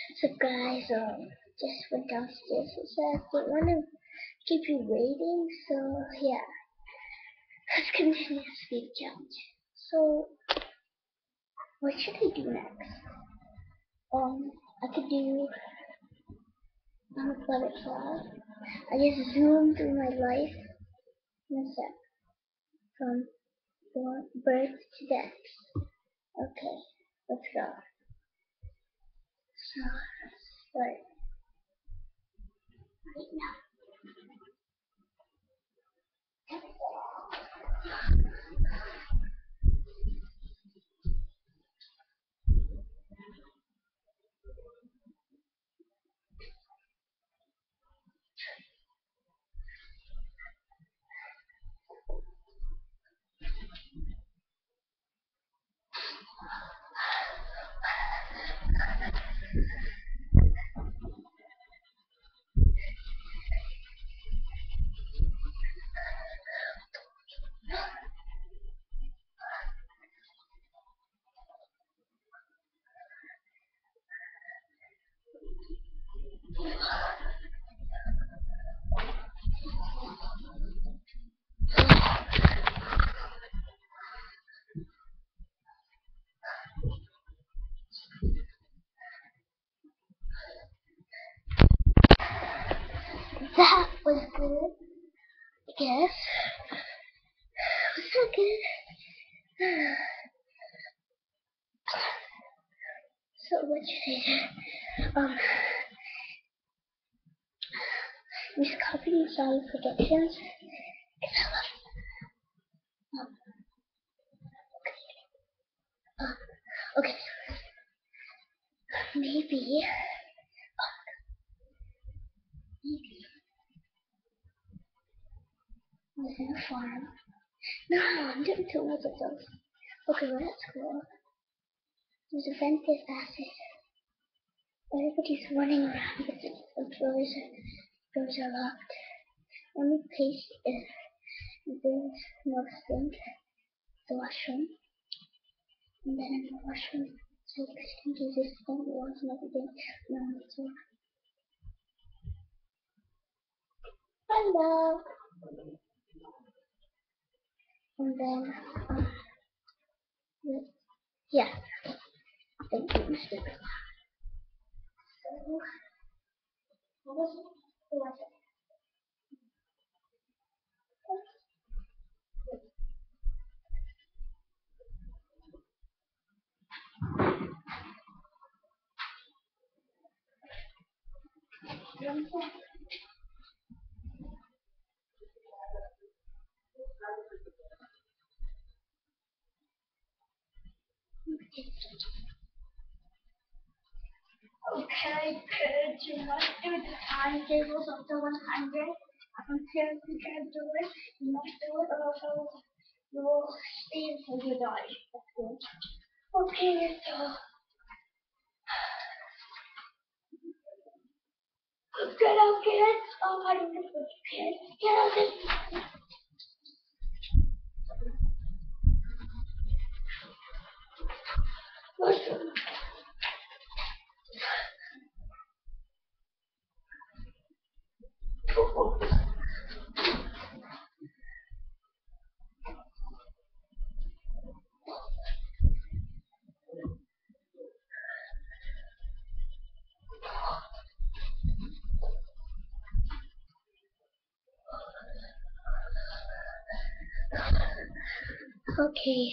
So guys, just went downstairs. He said they want to keep you waiting. So yeah, let's continue the speed challenge. So what should I do next? I could do I'm a butterfly. I just zoom through my life in a sec, from birth to death. Okay, let's go. So start right now. That was good. I guess. It was so good. So what should I do? Miss Copy Solid Productions. Um, okay, maybe I was in a farm. No, I'm doing too much of those. Okay, well that's cool. There's a vented acid. Everybody's running around, but the doors are locked. Let me paste it. There's no sink, the washroom, and then in the washroom, so you can do this thing, walls and everything. No, it's all. Hello! And then, yeah, thank you, Mr. So, what was it? What was it? Okay, good. You must do the timetables up to 100. I compare if you can do it. You must do it or else you will stay until you die. That's good. Okay, so get out, kids. Oh, I don't know what kids. Get out this. Listen. Okay.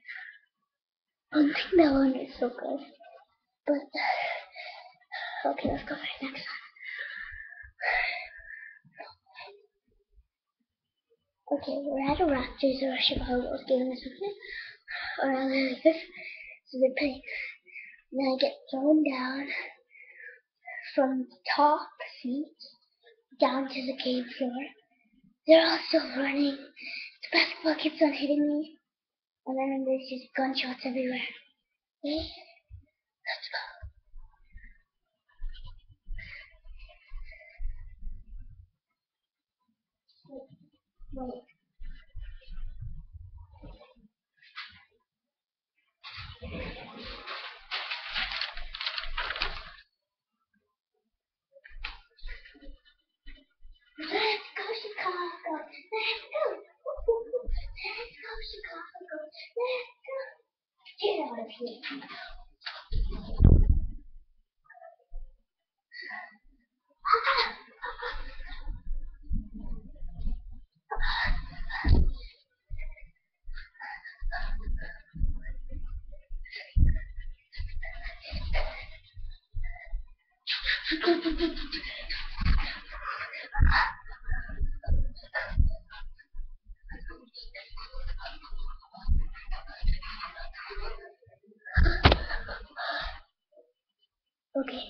I don't think that one is so good. But, okay, let's go for the next one. Okay, we're at a Raptors or a Chicago's game or something. Or rather like this. So they're playing. Then I get thrown down from the top seat down to the game floor. They're all still running. The basketball keeps on hitting me. And then there's just gunshots everywhere. Okay? Let's go. Wait. Okay.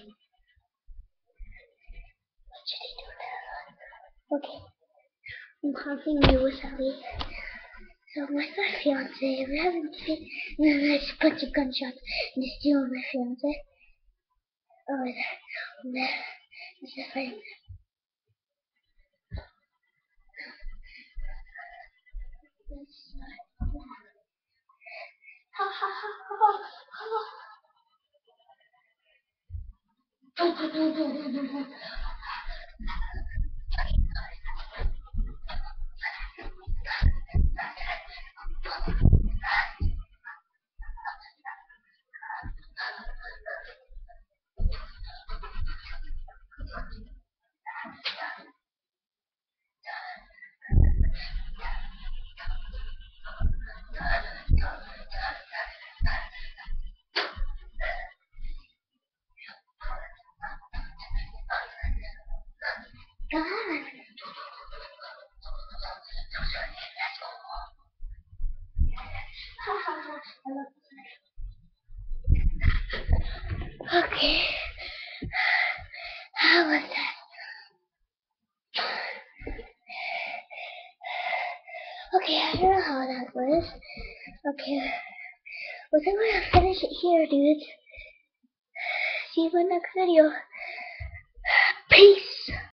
What should I do now? Okay. I'm talking to you, Sally. So my fiance, we haven't seen there's a bunch of gunshots and they're stealing my fiance. Oh, there. This is fine. Ha ha ha ha ha. Come on. Okay. How was that? Okay, I don't know how that was. Okay. Well, then we're gonna finish it here, dudes. See you in the next video. Peace!